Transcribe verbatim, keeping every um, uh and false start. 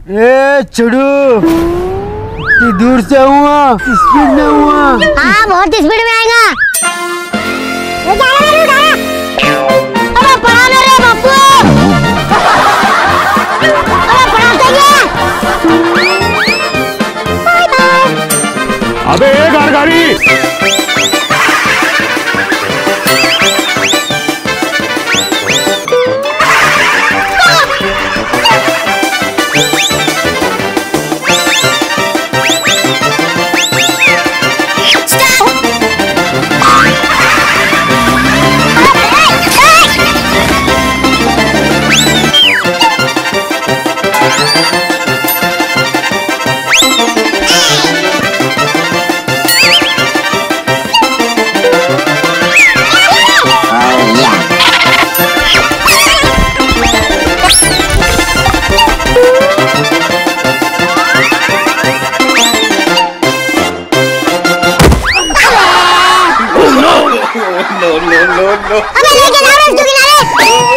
ए चुड़ू, इतनी दूर से हुआ, स्पीड में हुआ। हाँ बहुत स्पीड में आएगा। अरे पढ़ा ले रे बापू। अरे पढ़ाते क्या? Bye bye. अबे ए गाड़ी। No no no no no. अबे लेके जाओ इसको किनारे।